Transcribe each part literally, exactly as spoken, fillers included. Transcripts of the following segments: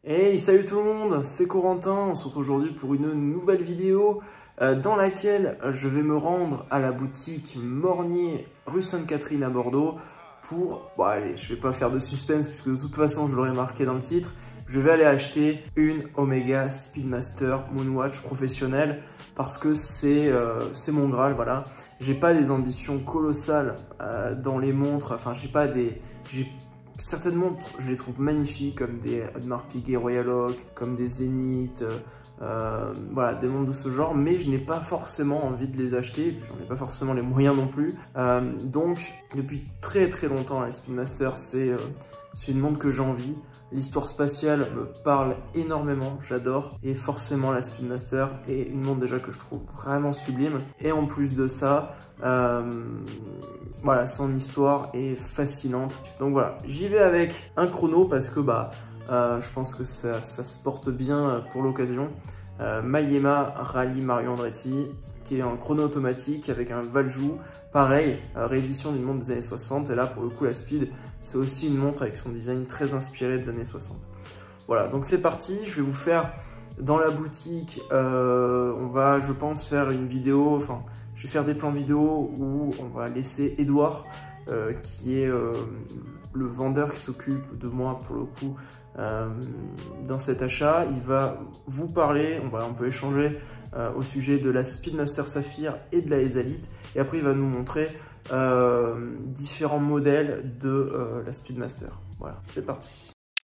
Hey, salut tout le monde, c'est Corentin, on se retrouve aujourd'hui pour une nouvelle vidéo euh, dans laquelle je vais me rendre à la boutique Mornier rue Sainte-Catherine à Bordeaux pour, bon allez, je vais pas faire de suspense puisque de toute façon je l'aurais marqué dans le titre, je vais aller acheter une Omega Speedmaster Moonwatch professionnelle parce que c'est euh, c'est mon Graal, voilà. J'ai pas des ambitions colossales euh, dans les montres, enfin j'ai pas des... Certaines montres, je les trouve magnifiques, comme des Audemars Piguet Royal Oak, comme des Zenith, euh, euh, voilà, des montres de ce genre, mais je n'ai pas forcément envie de les acheter, j'en ai pas forcément les moyens non plus. Euh, donc, depuis très très longtemps, la Speedmaster, c'est euh, une montre que j'ai envie. L'histoire spatiale me parle énormément, j'adore, et forcément la Speedmaster est une montre déjà que je trouve vraiment sublime. Et en plus de ça, euh, voilà, son histoire est fascinante. Donc voilà, j'y vais avec un chrono parce que bah, euh, je pense que ça, ça se porte bien pour l'occasion. Euh, Mayema Rally Mario Andretti, qui est un chrono automatique avec un Valjoux, pareil, euh, réédition d'une montre des années soixante, et là pour le coup la Speed, c'est aussi une montre avec son design très inspiré des années soixante. Voilà, donc c'est parti, je vais vous faire dans la boutique, euh, on va je pense faire une vidéo, enfin je vais faire des plans vidéo où on va laisser Edouard, euh, qui est euh, le vendeur qui s'occupe de moi pour le coup, euh, dans cet achat. Il va vous parler, on, va, on peut échanger euh, au sujet de la Speedmaster Saphir et de la Ezalite, et après il va nous montrer euh, différents modèles de euh, la Speedmaster. Voilà, c'est parti.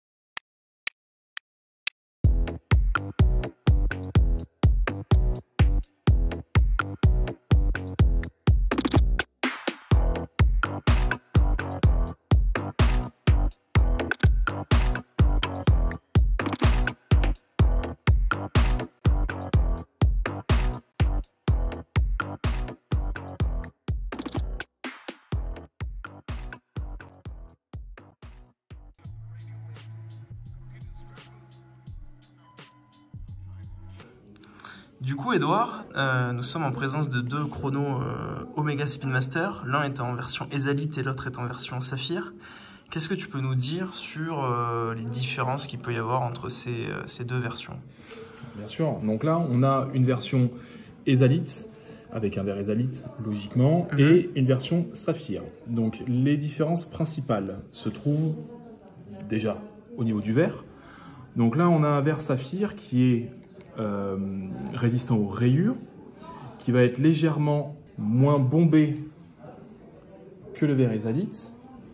Du coup, Edouard, euh, nous sommes en présence de deux chronos euh, Omega Speedmaster. L'un est en version Ezalite et l'autre est en version Saphir. Qu'est-ce que tu peux nous dire sur euh, les différences qu'il peut y avoir entre ces, euh, ces deux versions? Bien sûr. Donc là, on a une version Ezalite, avec un verre Ezalite, logiquement, mm-hmm. et une version Saphir. Donc les différences principales se trouvent déjà au niveau du verre. Donc là, on a un verre Saphir qui est Euh, résistant aux rayures, qui va être légèrement moins bombé que le verre Ezalite.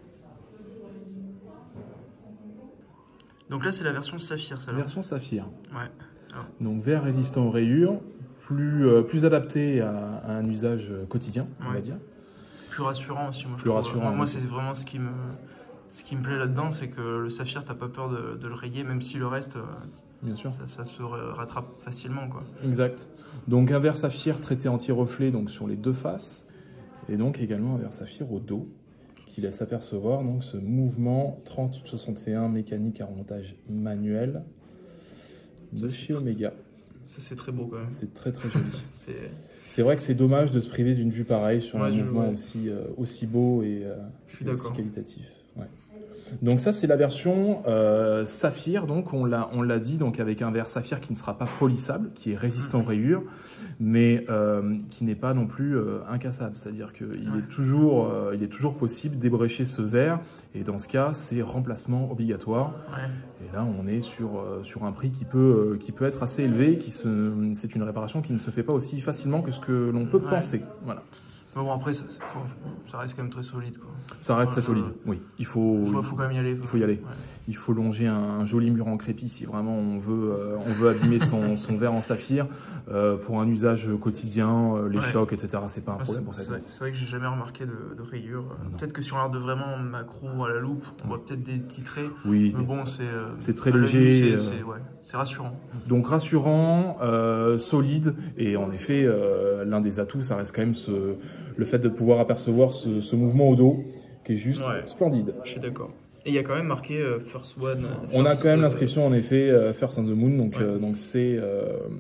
Donc là c'est la version Saphir, ça. La version Saphir. Ouais. Alors. Donc verre résistant aux rayures, plus, euh, plus adapté à, à un usage quotidien, ouais. On va dire. Plus rassurant aussi, moi je plus trouve. Rassurant, moi, moi oui. c'est vraiment ce qui me, ce qui me plaît là-dedans, c'est que le Saphir, t'as pas peur de, de le rayer, même si le reste... Euh... Bien sûr. Ça, ça se rattrape facilement, quoi. Exact. Donc un verre Saphir traité anti-reflet donc sur les deux faces, et donc également un verre Saphir au dos qui laisse apercevoir donc ce mouvement trente soixante et un mécanique à remontage manuel de ça, chez Omega. Ça c'est très beau quand même. C'est très très joli. C'est vrai que c'est dommage de se priver d'une vue pareille sur ouais, un mouvement ouais. aussi, euh, aussi beau et, euh, je suis et aussi d'accord. qualitatif. Ouais. Donc ça c'est la version euh, Saphir, donc on l'a on l'a dit, donc avec un verre Saphir qui ne sera pas polissable, qui est résistant aux rayures, mais euh, qui n'est pas non plus euh, incassable, c'est-à-dire qu'il ouais. est toujours euh, il est toujours possible d'ébrécher ce verre, et dans ce cas c'est remplacement obligatoire. Ouais. Et là on est sur euh, sur un prix qui peut euh, qui peut être assez élevé, qui se c'est une réparation qui ne se fait pas aussi facilement que ce que l'on peut ouais. penser. Voilà. Mais bon, après, ça, faut, ça reste quand même très solide, quoi. Ça reste enfin, très solide, euh, oui. Il faut, il faut quand même y aller. Il faut y aller. Ouais. Il faut longer un, un joli mur en crépi si vraiment on veut, euh, on veut abîmer son, son verre en saphir euh, pour un usage quotidien, euh, les ouais. chocs, et cetera. C'est pas un problème pour ça. C'est vrai, vrai que j'ai jamais remarqué de, de rayures. Peut-être que sur un de vraiment macro à la loupe, on voit peut-être des petits traits. Oui. Mais bon, c'est c'est très léger. C'est euh... ouais, rassurant. Donc rassurant, euh, solide, et en effet, euh, l'un des atouts, ça reste quand même ce le fait de pouvoir apercevoir ce, ce mouvement au dos qui est juste ouais, splendide. Je suis d'accord. Et il y a quand même marqué euh, First One. On a quand même l'inscription en effet euh, First on the Moon, donc ouais. euh, donc c'est euh,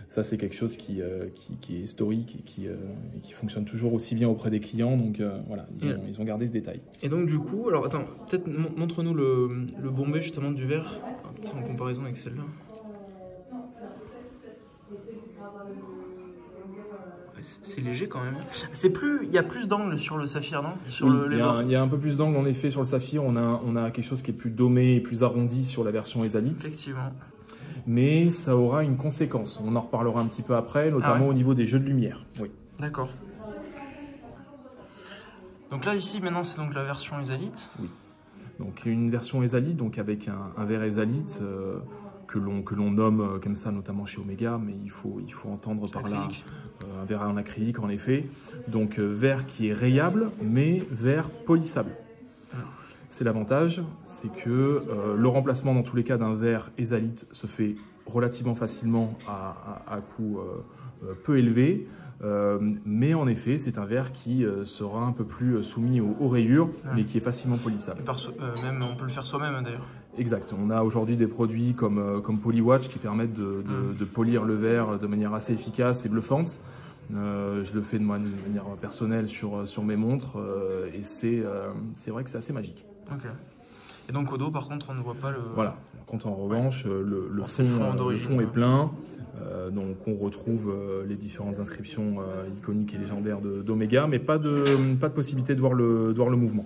Ça, c'est quelque chose qui, euh, qui, qui est historique et qui, euh, et qui fonctionne toujours aussi bien auprès des clients. Donc euh, voilà, ils ont, ils ont gardé ce détail. Et donc du coup, alors attends, peut-être montre-nous le, le bombé justement du verre en comparaison avec celle-là. C'est léger quand même. C'est plus, il y a plus d'angle sur le saphir, non? Sur oui, le, il, y a, il y a un peu plus d'angle en effet sur le saphir. On a, on a quelque chose qui est plus domé et plus arrondi sur la version Esalite. Effectivement. Mais ça aura une conséquence. On en reparlera un petit peu après, notamment ah ouais. au niveau des jeux de lumière. Oui. D'accord. Donc là ici maintenant c'est donc la version Esalite. Oui. Donc une version Esalite, donc avec un, un verre Esalite. Euh, que l'on que l'on nomme comme ça, notamment chez Omega, mais il faut, il faut entendre par là euh, un verre en acrylique, en effet. Donc, euh, verre qui est rayable, mais verre polissable. C'est l'avantage, c'est que euh, le remplacement, dans tous les cas, d'un verre Esalite se fait relativement facilement à, à, à coût euh, peu élevé. Euh, mais en effet, c'est un verre qui euh, sera un peu plus soumis aux, aux rayures, ouais. mais qui est facilement polissable. Par so euh, même, on peut le faire soi-même d'ailleurs. Exact. On a aujourd'hui des produits comme, euh, comme Polywatch qui permettent de, de, mmh. de polir le verre de manière assez efficace et bluffante. Euh, je le fais de manière personnelle sur, sur mes montres euh, et c'est euh, vrai que c'est assez magique. Ok. Et donc au dos, par contre, on ne voit pas le... Voilà. Quand en revanche, ouais. le, le, fond, le fond, le fond est plein. Euh, donc on retrouve euh, les différentes inscriptions euh, iconiques et légendaires d'Omega, mais pas de, pas de possibilité de voir le, de voir le mouvement.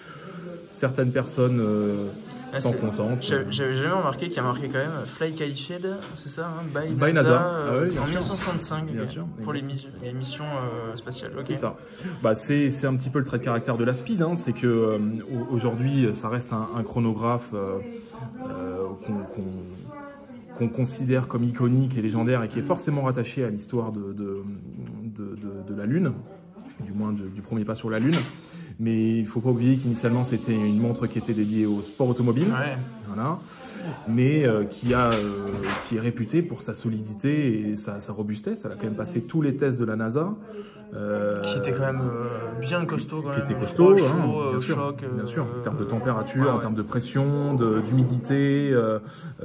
Certaines personnes euh, ah, sont contentes. J'avais jamais remarqué qu'il y a marqué quand même Fly Qualified, c'est ça, hein, by, by NASA, NASA. Euh, ah oui, en sûr. mille neuf cent soixante-cinq, bien sûr, pour les, les missions euh, spatiales. Okay. C'est ça. Bah, c'est un petit peu le trait de caractère de la Speed, hein, c'est que euh, aujourd'hui ça reste un, un chronographe euh, euh, qu'on qu qu'on considère comme iconique et légendaire et qui est forcément rattaché à l'histoire de, de, de, de, de la Lune, du moins de, du premier pas sur la Lune. Mais il ne faut pas oublier qu'initialement c'était une montre qui était dédiée au sport automobile, ouais. voilà, mais euh, qui, a, euh, qui est réputée pour sa solidité et sa, sa robustesse. Elle a quand même passé tous les tests de la NASA. Euh, qui était quand même euh, bien costaud. Quand qui même. était costaud, chaud, hein, chaud, bien, sûr, choc, bien sûr. En termes de température, ouais, ouais. en termes de pression, d'humidité, euh,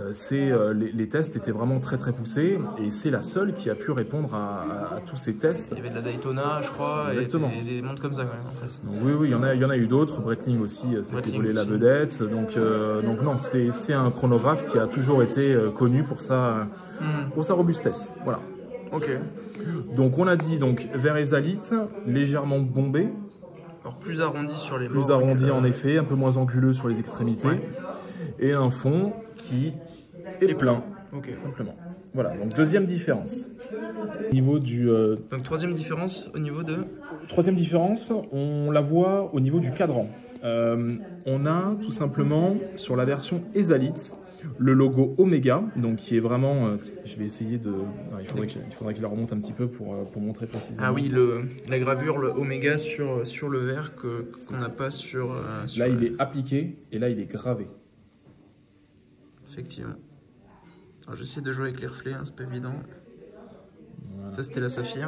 euh, les, les tests étaient vraiment très très poussés et c'est la seule qui a pu répondre à, à, à tous ces tests. Il y avait de la Daytona, je crois, exactement. Et, et des montres comme ça quand même en fait. Donc, oui, oui, il y en a, il y en a eu d'autres. Breitling aussi s'est fait voler la vedette. Donc, euh, donc non, c'est un chronographe qui a toujours été euh, connu pour sa, mm. pour sa robustesse. Voilà. Ok. Donc on a dit donc verre Esalite, légèrement bombé. Alors plus arrondi sur les Plus bords. arrondi en effet, un peu moins anguleux sur les extrémités. Ouais. Et un fond qui est Et plein, okay. simplement. Voilà, donc deuxième différence. Au niveau du... Euh... Donc troisième différence au niveau de... Troisième différence, on la voit au niveau du cadran. Euh, on a tout simplement sur la version Esalite le logo Omega, donc qui est vraiment, euh, je vais essayer de, non, il, faudrait que, il faudrait que je la remonte un petit peu pour, pour montrer précisément. Ah oui, le, la gravure, le Omega sur, sur le verre que qu'on n'a pas sur, euh, sur... Là il est appliqué et là il est gravé. Effectivement. J'essaie de jouer avec les reflets, hein, c'est pas évident. Voilà. Ça c'était la saphir.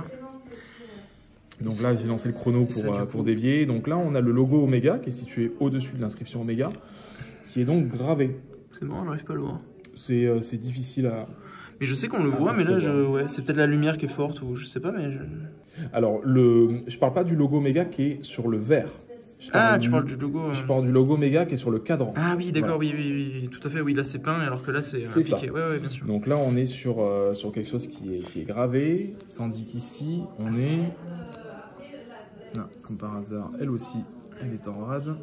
Donc là j'ai lancé le chrono pour, ça, euh, pour dévier. Donc là on a le logo Omega qui est situé au-dessus de l'inscription Omega, qui est donc gravé. C'est bon, j'arrive pas à le voir. C'est euh, difficile à... Mais je sais qu'on le voit, mais là, je... ouais, c'est peut-être la lumière qui est forte ou je sais pas, mais... Je... Alors, le... je parle pas du logo Omega qui est sur le verre. Ah, tu du... parles du logo... Je parle du logo Omega qui est sur le cadran. Ah oui, d'accord, voilà. oui, oui, oui, tout à fait, oui, là c'est peint, alors que là c'est appliqué. Ouais, ouais, bien sûr. Donc là, on est sur, euh, sur quelque chose qui est, qui est gravé, tandis qu'ici, on est... Non, comme par hasard, elle aussi, elle est en rade.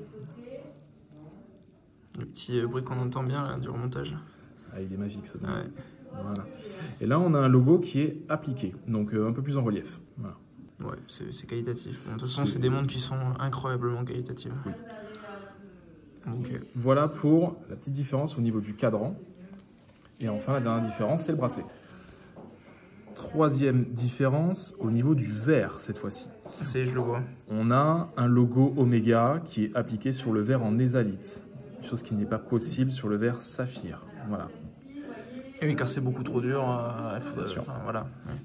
Le petit bruit qu'on entend bien là, du remontage. Ah, il est magique ça. Ouais. Voilà. Et là, on a un logo qui est appliqué, donc euh, un peu plus en relief. Voilà. Ouais, c'est qualitatif. Bon, de toute façon, c'est des montres qui sont incroyablement qualitatives. Oui. Okay. Voilà pour la petite différence au niveau du cadran. Et enfin, la dernière différence, c'est le bracelet. Troisième différence au niveau du verre cette fois-ci. C'est, je le vois. On a un logo Omega qui est appliqué sur le verre en Esalite. Chose qui n'est pas possible sur le verre saphir. Voilà. Et oui, car c'est beaucoup trop dur. Euh, il faudrait, enfin, voilà. Ouais.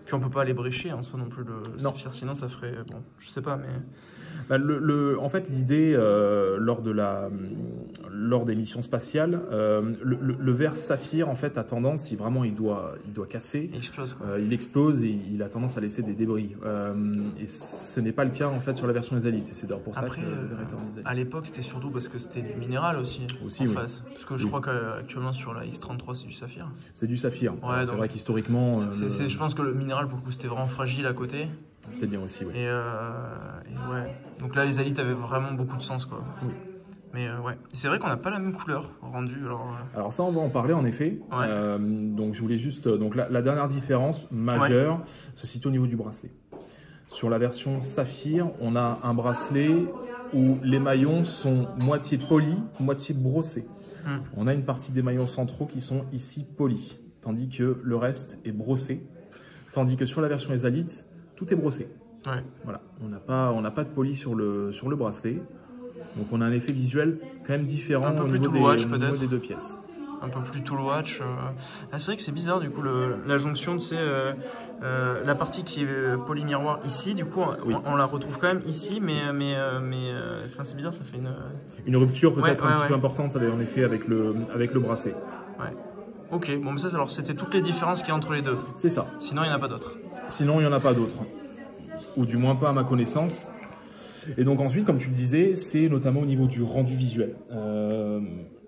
Puis on peut pas aller brécher en soi non plus le Non. saphir, sinon ça ferait, bon, je sais pas, mais... Bah, le, le, en fait, l'idée, euh, lors, de la, lors des missions spatiales, euh, le, le, le verre saphir, en fait, a tendance, si vraiment il doit, il doit casser, il explose, quoi. Euh, il explose et il a tendance à laisser des débris. Euh, et ce n'est pas le cas, en fait, sur la version Exalite. Et c'est d'ailleurs pour ça Après, que le euh, verre est en Exalite. à l'époque, c'était surtout parce que c'était du minéral aussi, Aussi, en oui. face. Parce que je Oui. crois qu'actuellement, sur la X trente-trois, c'est du saphir. C'est du saphir. Ouais, c'est donc, vrai qu'historiquement... c'est- euh, c'est- le- c'est- je pense que le minéral, pour le coup, c'était vraiment fragile à côté. Peut-être bien aussi, oui. Et, euh, et ouais. Donc là, les élites avaient vraiment beaucoup de sens, quoi. Oui. Mais euh, ouais. C'est vrai qu'on n'a pas la même couleur rendue. Alors, euh, Alors ça, on va en parler en effet. Ouais. Euh, donc je voulais juste... Donc la, la dernière différence majeure ouais. se situe au niveau du bracelet. Sur la version Saphir, on a un bracelet où les maillons sont moitié polis, moitié brossés. Hum. On a une partie des maillons centraux qui sont ici polis, tandis que le reste est brossé. Tandis que sur la version Exalite, tout est brossé. Ouais. Voilà, on n'a pas, on n'a pas de poli sur le, sur le bracelet. Donc on a un effet visuel quand même différent un peu au plus niveau, tool des, watch, au niveau peut-être. des deux pièces. Un peu plus tool watch. Euh... Ah, c'est vrai que c'est bizarre du coup le, la jonction, tu sais, euh, euh, la partie qui est polymiroir ici, du coup oui. on, on la retrouve quand même ici, mais mais mais euh, c'est bizarre, ça fait une une rupture peut-être ouais, un ouais, petit ouais. peu importante en effet avec le avec le bracelet. Ouais. Ok, bon mais ça alors c'était toutes les différences qu'il y a entre les deux. C'est ça. Sinon il n'y en a pas d'autres. Sinon il n'y en a pas d'autres, ou du moins pas à ma connaissance. Et donc ensuite, comme tu le disais, c'est notamment au niveau du rendu visuel. Euh,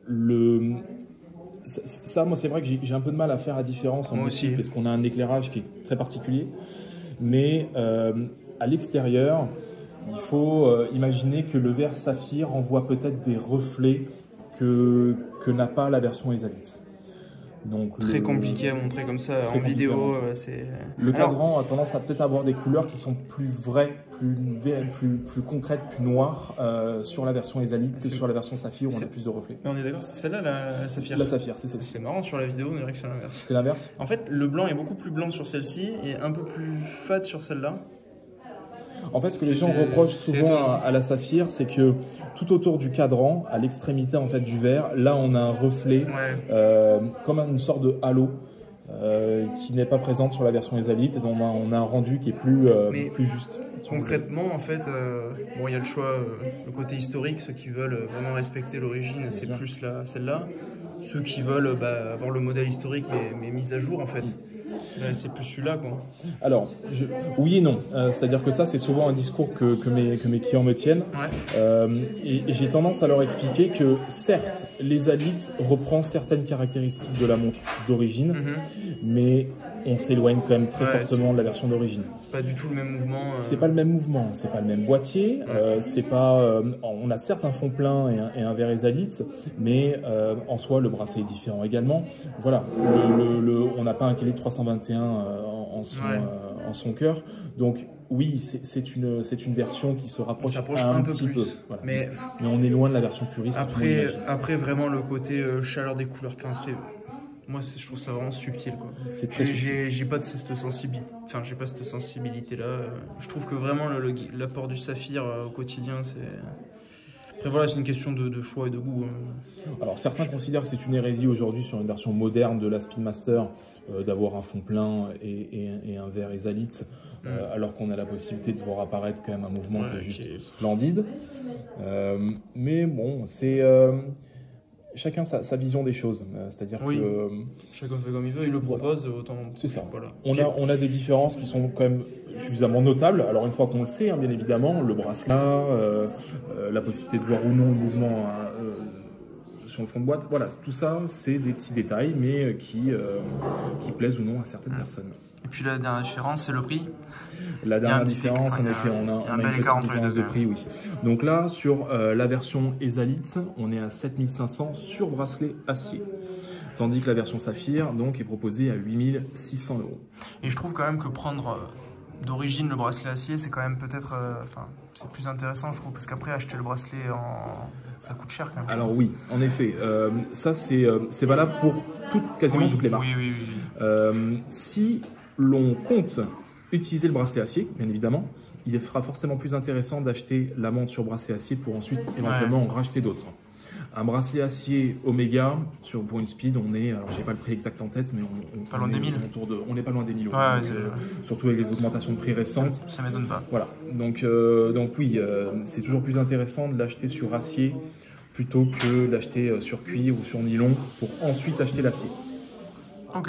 le Ça, ça, moi, c'est vrai que j'ai un peu de mal à faire la différence en boutique parce qu'on a un éclairage qui est très particulier. Mais euh, à l'extérieur, il faut euh, imaginer que le verre saphir envoie peut-être des reflets que, que n'a pas la version Exalite. Donc, très le, compliqué à montrer comme ça en vidéo. C'est le cadran a tendance à peut-être avoir des couleurs qui sont plus vraies, plus, plus, plus concrètes, plus noires euh, sur la version Exalite que sur la version Saphir où on a plus de reflets. Mais on est d'accord, c'est celle-là la, la Saphir. La Saphir, c'est celle-ci. C'est marrant, sur la vidéo on dirait que c'est l'inverse. C'est l'inverse. En fait, le blanc est beaucoup plus blanc sur celle-ci et un peu plus fade sur celle-là. En fait, ce que les gens reprochent souvent à, à la Saphir, c'est que tout autour du cadran, à l'extrémité en fait du verre, là on a un reflet ouais. euh, comme une sorte de halo euh, qui n'est pas présente sur la version Exalite, et donc on a, on a un rendu qui est plus, euh, plus juste. Concrètement, en fait, euh, bon, il y a le choix, euh, le côté historique, ceux qui veulent vraiment respecter l'origine, c'est plus celle-là. Ceux qui veulent bah, avoir le modèle historique mais, mais mis à jour, en fait. Ouais, c'est plus celui-là, quoi. Alors, je... oui et non. Euh, C'est-à-dire que ça, c'est souvent un discours que, que, mes, que mes clients me tiennent. Ouais. Euh, et et j'ai tendance à leur expliquer que, certes, l'Exalite reprend certaines caractéristiques de la montre d'origine, mm-hmm. mais on s'éloigne quand même très ouais, fortement de la version d'origine. C'est pas du tout le même mouvement. Euh... C'est pas le même mouvement, c'est pas le même boîtier. Ouais. Euh, c'est pas. Euh, on a certes un fond plein et un, et un verre Exalite, mais euh, en soi, le bracelet est différent également. Voilà, le, le, le, on n'a pas un calibre trois cent vingt et un euh, en, en son, ouais. euh, en son cœur. Donc oui, c'est une, une version qui se rapproche, un, un peu petit plus. peu. Voilà. Mais, mais on est loin de la version puriste. Après, après vraiment le côté euh, chaleur des couleurs. Enfin, c'est moi, je trouve ça vraiment subtil, quoi. C'est très subtil. J'ai pas de cette sensibilité. Enfin, j'ai pas cette sensibilité-là. Je trouve que vraiment l'apport du saphir euh, au quotidien, c'est. Après voilà, c'est une question de, de choix et de goût. Hein. Alors certains considèrent que c'est une hérésie aujourd'hui sur une version moderne de la Speedmaster euh, d'avoir un fond plein et, et, et un verre Exalite, euh, mmh. alors qu'on a la possibilité de voir apparaître quand même un mouvement ouais, qui est juste okay. splendide. Euh, mais bon, c'est euh, chacun sa, sa vision des choses. C'est-à-dire oui. que euh, chacun fait comme il veut, il le propose autant. C'est ça. Voilà. On a on a des différences qui sont quand même suffisamment notable. Alors une fois qu'on le sait, hein, bien évidemment, le bracelet, euh, euh, la possibilité de voir ou non le mouvement euh, sur le fond de boîte, voilà, tout ça, c'est des petits détails, mais qui, euh, qui plaisent ou non à certaines mmh. personnes. Et puis la dernière différence, c'est le prix. La dernière différence, en effet, on a, on a une petite différence de prix, oui. Donc là, sur euh, la version Exalite, on est à sept mille cinq cents sur bracelet acier. Tandis que la version Saphir, donc, est proposée à huit mille six cents euros. Et je trouve quand même que prendre euh, d'origine le bracelet acier, c'est quand même peut-être, enfin, euh, c'est plus intéressant, je trouve, parce qu'après acheter le bracelet en, ça coûte cher quand même. Alors oui, en effet, euh, ça c'est euh, c'est valable pour tout, quasiment oui, toutes les marques. Oui, oui, oui. oui. Euh, si l'on compte utiliser le bracelet acier, bien évidemment, il sera forcément plus intéressant d'acheter la montre sur bracelet acier pour ensuite éventuellement ouais. en racheter d'autres. Un bracelet acier Omega, sur, pour une speed, on est, alors j'ai pas le prix exact en tête, mais on, on, pas loin des mille. Autour de, on n'est pas loin des mille euros. Ouais, donc, euh, surtout avec les augmentations de prix récentes. Ça m'étonne pas. Voilà, donc, euh, donc oui, euh, c'est toujours plus intéressant de l'acheter sur acier plutôt que d'acheter sur cuir ou sur nylon pour ensuite acheter l'acier. Ok.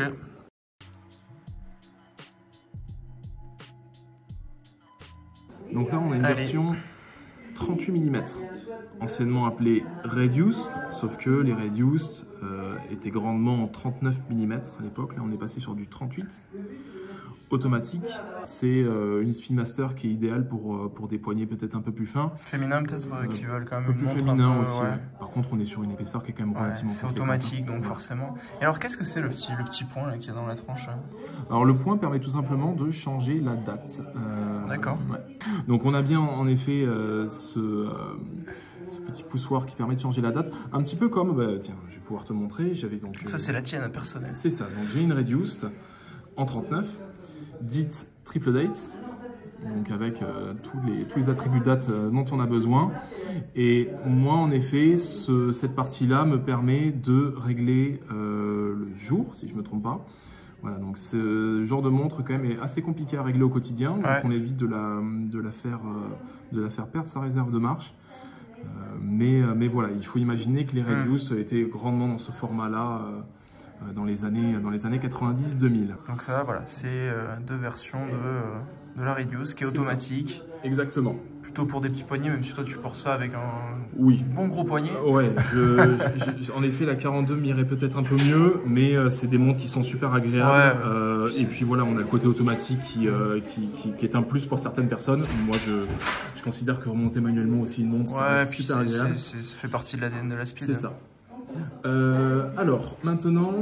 Donc là, on a une Allez. version trente-huit millimètres, anciennement appelée Reduced, sauf que les Reduced euh, étaient grandement en trente-neuf millimètres à l'époque. Là, on est passé sur du trente-huit. Automatique, c'est euh, une Speedmaster qui est idéale pour, euh, pour des poignets peut-être un peu plus fins. Féminin peut-être, euh, qui veulent quand même un peu une plus montre féminin un peu, aussi. ouais. Par contre, on est sur une épaisseur qui est quand même Ouais, relativement c'est conséquente. automatique, donc Ouais. forcément. Et alors, qu'est-ce que c'est le petit, le petit point qu'il y a dans la tranche hein? Alors, le point permet tout simplement de changer la date. Euh, D'accord. Ouais. Donc, on a bien en effet euh, ce, euh, ce petit poussoir qui permet de changer la date. Un petit peu comme, bah, tiens, je vais pouvoir te montrer. J'avais donc. Ça, c'est la tienne personnelle. C'est ça. Donc, j'ai une Reduced en trente-neuf, dite triple date. Donc avec euh, tous, les, tous les attributs date euh, dont on a besoin. Et moi, en effet, ce, cette partie-là me permet de régler euh, le jour, si je ne me trompe pas. Voilà, donc ce genre de montre quand même est assez compliqué à régler au quotidien. Donc ouais. on évite de la, de, la faire, euh, de la faire perdre sa réserve de marche. Euh, mais, mais voilà, il faut imaginer que les Reduced mmh. étaient grandement dans ce format-là euh, dans les années, dans les années quatre-vingt-dix deux mille. Donc ça, voilà, c'est euh, deux versions de... Euh... de la Reduced qui est, est automatique. Ça. Exactement. Plutôt pour des petits poignets, même si toi tu portes ça avec un oui. bon gros poignet. Euh, ouais, je, je, en effet la quarante-deux m'irait peut-être un peu mieux, mais euh, c'est des montres qui sont super agréables. Ouais, euh, et puis voilà, on a le côté automatique qui, euh, qui, qui, qui est un plus pour certaines personnes. Moi je, je considère que remonter manuellement aussi une montre, ouais, c'est super agréable. C est, c est, ça fait partie de l'A D N de la speed. C'est ça. Euh, alors maintenant...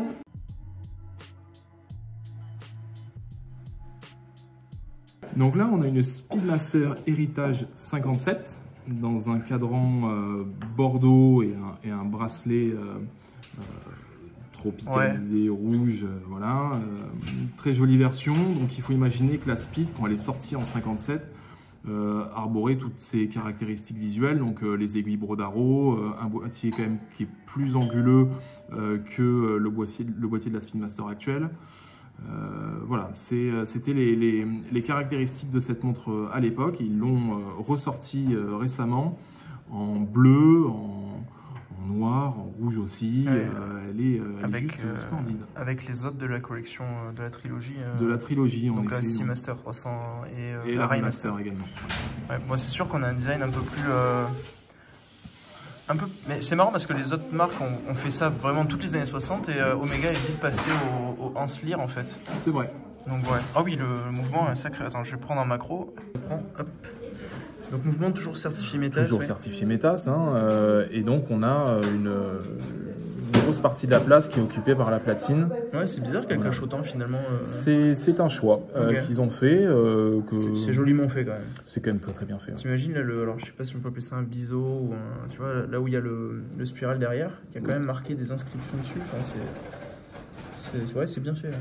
Donc là, on a une Speedmaster Heritage cinquante-sept dans un cadran euh, bordeaux et un, et un bracelet euh, euh, tropicalisé ouais. rouge. Euh, voilà, euh, très jolie version. Donc il faut imaginer que la Speed, quand elle est sortie en cinquante-sept, euh, arborait toutes ses caractéristiques visuelles. Donc euh, les aiguilles Brodaro, euh, un boîtier quand même qui est plus anguleux euh, que le boîtier, le boîtier de la Speedmaster actuelle. Euh, voilà, c'était les, les, les caractéristiques de cette montre à l'époque. Ils l'ont euh, ressorti euh, récemment en bleu, en, en noir, en rouge aussi. Ouais. Euh, elle est, elle avec, est juste euh, splendide. Avec les autres de la collection de la trilogie. Euh, de la trilogie, en donc effet. la Seamaster trois cents et, euh, et la Raymaster également. Ouais, moi, c'est sûr qu'on a un design un peu plus... Euh, Un peu, mais c'est marrant parce que les autres marques ont, ont fait ça vraiment toutes les années soixante et euh, Omega est vite passé au, au Hanslear en fait. C'est vrai. Donc ouais. Ah oui, le, le mouvement est sacré. Attends, je vais prendre un macro. Je prends, hop. Donc mouvement toujours certifié Métas. Toujours ouais. certifié Métas. Hein, euh, et donc on a une, une grosse partie de la place qui est occupée par la platine. Ouais, c'est bizarre qu'elle voilà. cache autant finalement. Euh... C'est un choix euh, okay. qu'ils ont fait. Euh, c'est joliment fait quand même. C'est quand même très très bien fait. T'imagines là, le, alors je sais pas si on peut appeler ça un biseau ou un, tu vois, là où il y a le, le spiral derrière, il y a quand ouais. même marqué des inscriptions dessus. Enfin, c'est ouais, c'est bien fait. Là.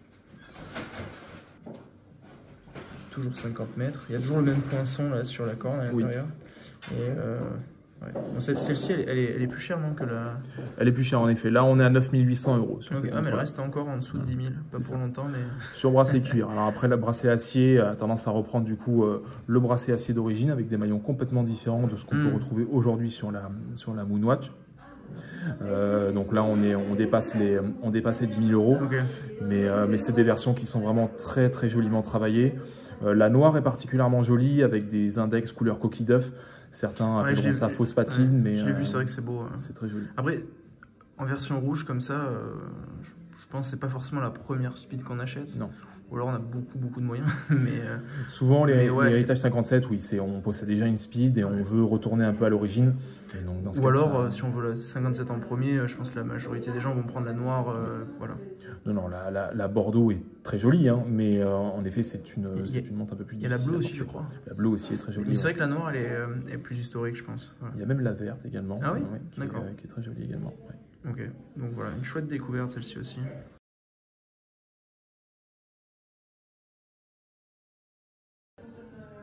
Toujours cinquante mètres. Il y a toujours le même poinçon là sur la corne à l'intérieur. Oui. Et euh, ouais. bon, celle-ci, elle, elle, elle est plus chère non que la. Elle est plus chère en effet. Là, on est à neuf mille huit cents euros. Okay. Ah, mais elle reste encore en dessous de dix mille. Pas pour ça. Longtemps, mais. Sur bracelet cuir. Alors après, le bracelet acier a tendance à reprendre du coup euh, le bracelet acier d'origine avec des maillons complètement différents de ce qu'on mm. peut retrouver aujourd'hui sur la sur la Moonwatch. Euh, donc là, on est on dépasse les on dépasse les dix mille euros. Okay. Mais euh, mais c'est des versions qui sont vraiment très très joliment travaillées. Euh, la noire est particulièrement jolie avec des index couleur coquille d'œuf. Certains ouais, appelleront ça fausse patine, ouais, mais je l'ai euh, vu, c'est vrai que c'est beau. Hein. C'est très joli. Après, en version rouge comme ça, euh, je, je pense que c'est pas forcément la première speed qu'on achète. Non. Ou alors on a beaucoup beaucoup de moyens. mais euh, souvent les, ouais, les Heritage cinquante-sept, oui, c'est on possède déjà une speed et ouais. on veut retourner un peu à l'origine. Ou alors, ça, euh, si on veut la cinquante-sept en premier, je pense que la majorité des gens vont prendre la noire. Euh, voilà. Non, non, la, la, la Bordeaux est très jolie, hein, mais euh, en effet, c'est une, une montre un peu plus difficile. Il y a la bleue aussi, je crois. La bleue aussi est très jolie. Mais c'est vrai que la noire, elle est, euh, elle est plus historique, je pense. Voilà. Il y a même la verte également. Ah oui, ouais, d'accord. Qui est très jolie également. Ouais. Ok, donc voilà, une chouette découverte celle-ci aussi.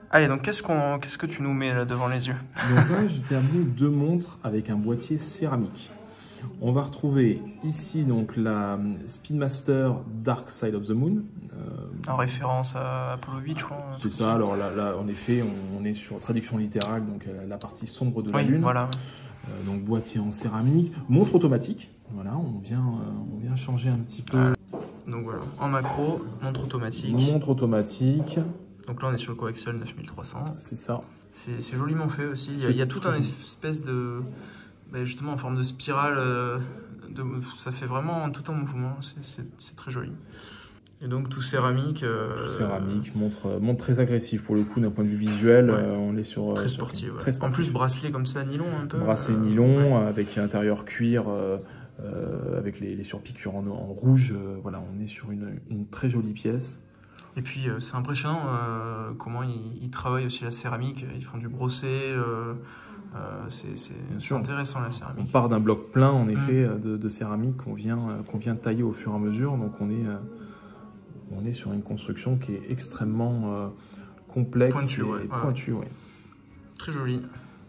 Allez, donc qu'est-ce qu'on, qu'est-ce que tu nous mets là devant les yeux? Donc là, je t'ai amené deux montres avec un boîtier céramique. On va retrouver ici donc la Speedmaster Dark Side of the Moon. Euh, en référence à Apollo huit, je crois. C'est ça, ça, alors là, là en effet, on, on est sur traduction littérale, donc la partie sombre de la oui, Lune. Voilà. Euh, donc boîtier en céramique, montre automatique. Voilà, on vient, euh, on vient changer un petit peu. Voilà. Donc voilà, en macro, montre automatique. Montre automatique. Donc là, on est sur le coaxial neuf mille trois cents. C'est ça. C'est joliment fait aussi. Il y a, il y a tout un espèce de... Ben justement en forme de spirale, euh, de, ça fait vraiment tout en mouvement, c'est très joli. Et donc tout céramique. Euh, tout céramique, montre, montre très agressif pour le coup d'un point de vue visuel. Ouais. Euh, on est sur très sur, sportif. Ouais. Très sportif. En plus bracelet comme ça, nylon un peu. Bracelet euh, nylon ouais. Avec intérieur cuir, euh, euh, avec les, les surpiqûres en, en rouge. Euh, voilà, on est sur une, une très jolie pièce. Et puis euh, c'est impressionnant euh, comment ils, ils travaillent aussi la céramique. Ils font du brossé. Euh, Euh, c'est intéressant la céramique. On part d'un bloc plein en effet mmh. de, de céramique qu'on vient, qu'on vient tailler au fur et à mesure, donc on est, on est sur une construction qui est extrêmement euh, complexe pointue, et, ouais, et pointue. Ouais. Très joli.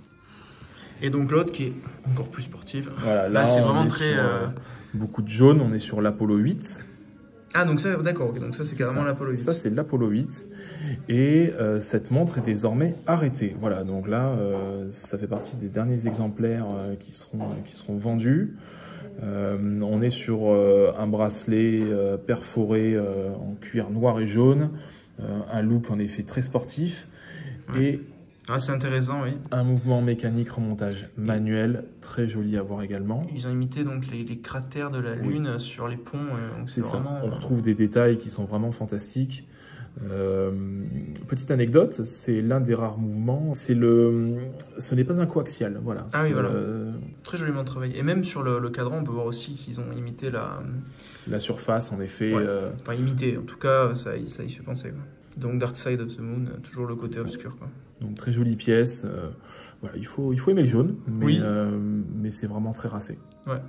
Et donc l'autre qui est encore plus sportive. Voilà, là, là c'est vraiment très... Sur, euh... beaucoup de jaune, on est sur l'Apollo huit. Ah donc ça, d'accord, donc ça c'est carrément l'Apollo huit. Ça c'est l'Apollo huit et euh, cette montre est désormais arrêtée. Voilà, donc là euh, ça fait partie des derniers exemplaires euh, qui, seront, euh, qui seront vendus. Euh, on est sur euh, un bracelet euh, perforé euh, en cuir noir et jaune, euh, un look en effet très sportif ouais. et ah, c'est intéressant, oui. Un mouvement mécanique remontage manuel, très joli à voir également. Ils ont imité donc les, les cratères de la Lune oui. sur les ponts. Euh, c'est ça, vraiment... on retrouve des détails qui sont vraiment fantastiques. Euh, petite anecdote, c'est l'un des rares mouvements, c'est le, ce n'est pas un coaxial, voilà. Ah oui, voilà. Euh... Très joliment travaillé. Et même sur le, le cadran, on peut voir aussi qu'ils ont imité la... La surface, en effet. Ouais. Euh... Enfin, imité, en tout cas, ça, ça y fait penser. Quoi. Donc Dark Side of the Moon, toujours le côté obscur. Quoi. Donc très jolie pièce. Euh, voilà, il faut, il faut aimer le jaune, mais, oui. euh, mais c'est vraiment très racé. Ouais.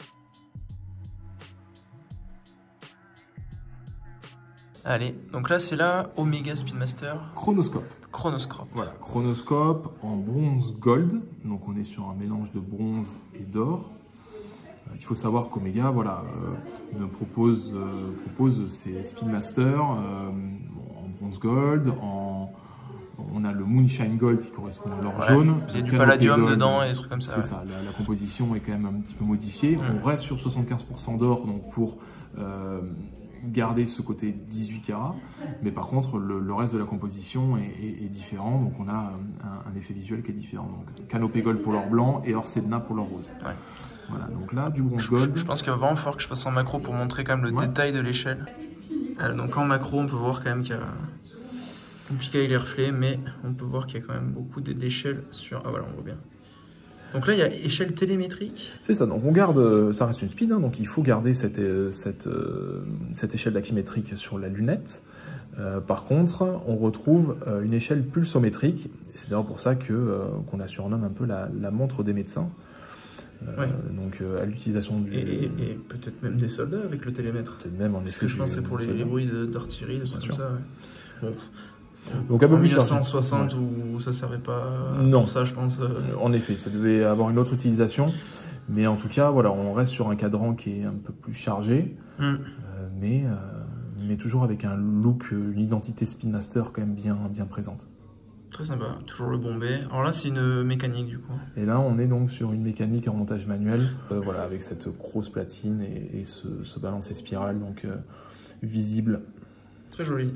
Allez, donc là c'est la Omega Speedmaster. Chronoscope. Chronoscope. Voilà, chronoscope en bronze gold. Donc on est sur un mélange de bronze et d'or. Euh, il faut savoir qu'Omega, voilà, euh, me propose, euh, propose ses Speedmaster euh, en bronze gold, en on a le Moonshine Gold qui correspond à l'or ouais, jaune. Il y a du palladium gold, dedans et des trucs comme ça. C'est ouais. ça, la, la composition est quand même un petit peu modifiée. Mmh. On reste sur soixante-quinze pour cent d'or donc pour euh, garder ce côté dix-huit carats. Mais par contre, le, le reste de la composition est, est, est différent. Donc on a un, un effet visuel qui est différent. Donc canopée gold pour l'or blanc et or sedna pour l'or rose. Ouais. Voilà, donc là, du bronze je, gold. Je, je pense qu'il va vraiment falloir que je passe en macro pour montrer quand même le ouais. détail de l'échelle. Donc en macro, on peut voir quand même qu'il y a... compliqué avec les reflets, mais on peut voir qu'il y a quand même beaucoup d'échelles sur... Ah voilà, on voit bien. Donc là, il y a échelle télémétrique. C'est ça, donc on garde, ça reste une speed, hein, donc il faut garder cette, cette, cette échelle d'achymétrique sur la lunette. Euh, par contre, on retrouve une échelle pulsométrique, c'est d'ailleurs pour ça que euh, qu'on la surnomme un peu la, la montre des médecins. Euh, ouais. Donc euh, à l'utilisation du... Et, et, et peut-être même des soldats avec le télémètre. Peut-être même en Parce que je pense que c'est pour les, les bruits d'artillerie, des trucs comme ça. Ouais. Bon. Donc un peu en plus mille neuf cent soixante ouais. où ça servait pas non. pour ça, je pense. Euh... En effet, ça devait avoir une autre utilisation. Mais en tout cas, voilà, on reste sur un cadran qui est un peu plus chargé, mm. euh, mais, euh, mais toujours avec un look, une identité Speedmaster quand même bien, bien présente. Très sympa, toujours le bombé. Alors là, c'est une mécanique du coup. Et là, on est donc sur une mécanique en montage manuel, euh, voilà, avec cette grosse platine et, et ce, ce balancier spirale, donc euh, visible. Très joli.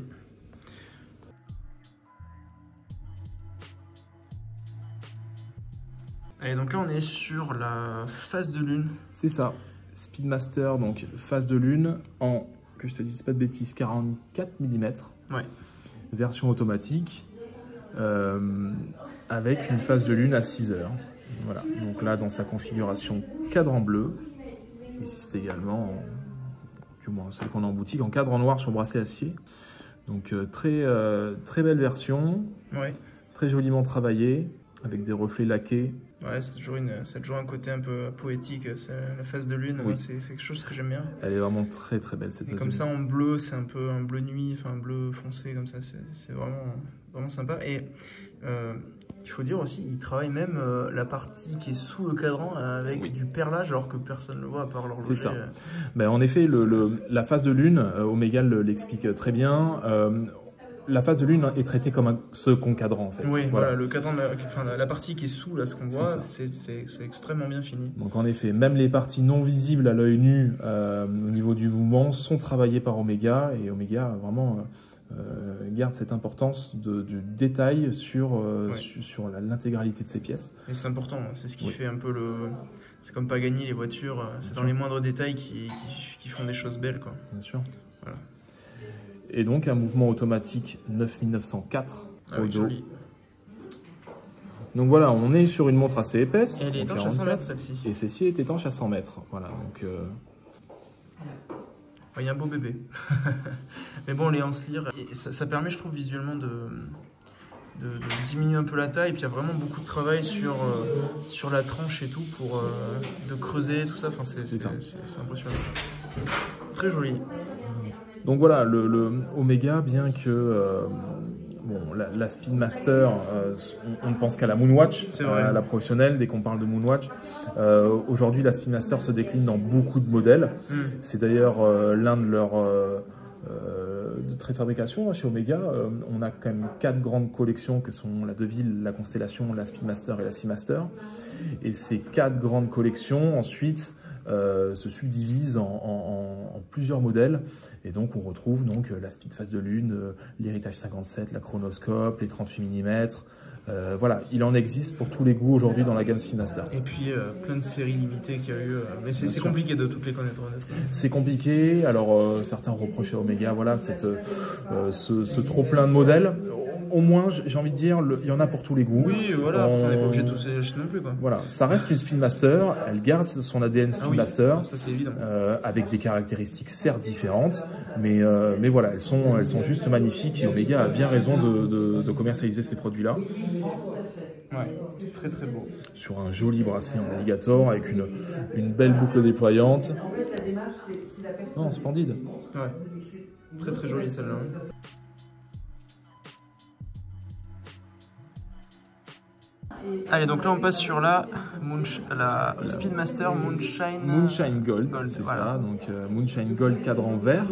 Allez, donc là, on est sur la phase de lune. C'est ça, Speedmaster, donc phase de lune en, que je te dise pas de bêtises, quarante-quatre millimètres. Ouais. Version automatique. Euh, avec une phase de lune à six heures. Voilà. Donc là, dans sa configuration cadran bleu, il existe également, du moins celui qu'on a en boutique, en cadran noir sur bracelet acier. Donc euh, très, euh, très belle version, ouais. très joliment travaillée, avec des reflets laqués. Ouais, c'est toujours, une, c'est toujours un côté un peu poétique, la phase de lune, oui. c'est quelque chose que j'aime bien. Elle est vraiment très très belle cette phase. Et comme ça en bleu, c'est un peu un bleu nuit, enfin un bleu foncé comme ça, c'est vraiment, vraiment sympa. Et euh, il faut dire aussi, il travaille même euh, la partie qui est sous le cadran avec oui. du perlage alors que personne ne le voit à part l'horloger. C'est ça. Euh, ben, en effet, le, le, la phase de lune, euh, Omega l'explique très bien. Euh, La phase de lune est traitée comme un second cadran en fait. Oui, voilà, voilà le cadran, enfin, la partie qui est sous, là, ce qu'on voit, c'est extrêmement bien fini. Donc en effet, même les parties non visibles à l'œil nu euh, au niveau du mouvement sont travaillées par Omega et Omega vraiment euh, garde cette importance de, du détail sur, euh, ouais. sur, sur l'intégralité de ses pièces. Et c'est important, c'est ce qui oui. fait un peu le... C'est comme Pagani, les voitures, c'est dans les moindres détails qui, qui, qui font des choses belles, quoi. Bien sûr. Voilà. Et donc un mouvement automatique neuf mille neuf cent quatre ah oui, joli. Donc voilà, on est sur une montre assez épaisse. Et elle est étanche à cent mètres celle-ci. Et celle-ci est étanche à cent mètres. Voilà, donc. Euh... Il y a un beau bébé. Mais bon, les hanches lire, ça, ça permet, je trouve, visuellement de, de, de diminuer un peu la taille. Et puis il y a vraiment beaucoup de travail sur, euh, sur la tranche et tout pour euh, de creuser tout ça. Enfin, c'est impressionnant. Très joli. Donc voilà, le, le Omega, bien que euh, bon, la, la Speedmaster, euh, on ne pense qu'à la Moonwatch, à la professionnelle, dès qu'on parle de Moonwatch. Euh, Aujourd'hui, la Speedmaster se décline dans beaucoup de modèles. Mm. C'est d'ailleurs euh, l'un de leurs euh, euh, de traits de fabrication chez Omega. Euh, on a quand même quatre grandes collections que sont la Deville, la Constellation, la Speedmaster et la Seamaster. Et ces quatre grandes collections, ensuite, Euh, se subdivise en, en, en plusieurs modèles et donc on retrouve donc la Speed Phase de Lune, euh, l'Héritage cinquante-sept, la Chronoscope, les trente-huit millimètres. Euh, voilà, il en existe pour tous les goûts aujourd'hui dans la gamme Speedmaster. Et puis euh, plein de séries limitées qu'il y a eu, euh, mais c'est compliqué de toutes les connaître. C'est compliqué, alors euh, certains reprochent à Omega voilà, cette, euh, ce, ce trop plein de modèles. Au moins, j'ai envie de dire, le, il y en a pour tous les goûts. Oui, voilà, on n'est pas obligé de tous les acheter non plus. Quoi. Voilà, ça reste une Speedmaster, elle garde son A D N Speedmaster, ah oui, ça c'est évident. Euh, avec des caractéristiques certes différentes, mais, euh, mais voilà, elles sont, elles sont juste magnifiques et Omega a bien raison de, de, de commercialiser ces produits-là. Ouais, c'est très très beau. Sur un joli bracelet en alligator avec une, une belle boucle déployante. Non, splendide. Ouais, très très jolie celle-là. Allez, donc là on passe sur la, Moonsh la Speedmaster Moonshine, Moonshine Gold, Gold c'est voilà. ça, donc euh, Moonshine Gold cadran vert,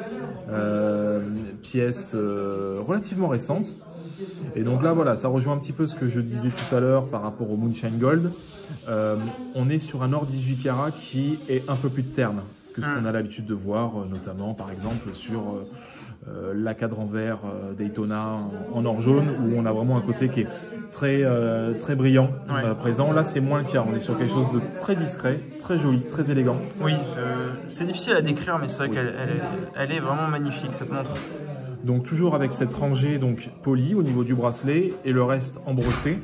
euh, pièce euh, relativement récente. Et donc là voilà, ça rejoint un petit peu ce que je disais tout à l'heure par rapport au Moonshine Gold. Euh, on est sur un or dix-huit carats qui est un peu plus terne que ce qu'on a l'habitude de voir, notamment par exemple sur euh, euh, la cadran vert euh, Daytona en, en or jaune, où on a vraiment un côté qui est très, euh, très brillant ouais. euh, présent. Là, c'est moins le cas. On est sur quelque chose de très discret, très joli, très élégant. Oui, euh, c'est difficile à décrire, mais c'est vrai oui. qu'elle elle, elle est vraiment magnifique, cette montre. Donc, toujours avec cette rangée donc, polie au niveau du bracelet et le reste embrossé.